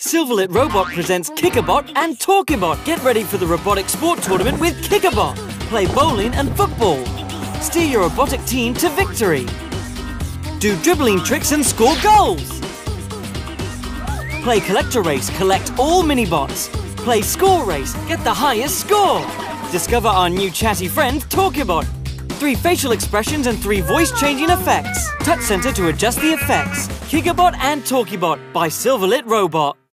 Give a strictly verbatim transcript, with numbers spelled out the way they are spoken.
Silverlit Robot presents Kickabot and Talkabot. Get ready for the robotic sport tournament with Kickabot. Play bowling and football. Steer your robotic team to victory. Do dribbling tricks and score goals. Play collector race, collect all minibots. Play score race, get the highest score. Discover our new chatty friend, Talkabot. Three facial expressions and three voice-changing effects. Touch center to adjust the effects. Kickabot and Talkabot by Silverlit Robot.